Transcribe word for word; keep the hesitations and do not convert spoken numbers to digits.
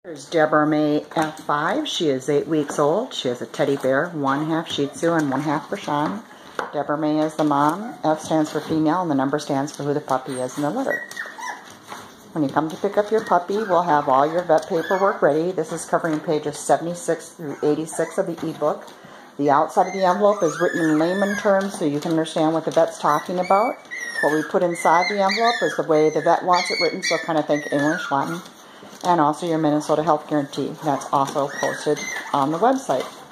Here's debraMae F five. She is eight weeks old. She is a teddy bear, one half Shih Tzu and one half Bichon. debraMae is the mom. F stands for female, and the number stands for who the puppy is in the litter. When you come to pick up your puppy, we'll have all your vet paperwork ready. This is covering pages seventy-six through eighty-six of the ebook. The outside of the envelope is written in layman terms so you can understand what the vet's talking about. What we put inside the envelope is the way the vet wants it written, so kind of think English, Latin. And also your Minnesota Health Guarantee. That's also posted on the website.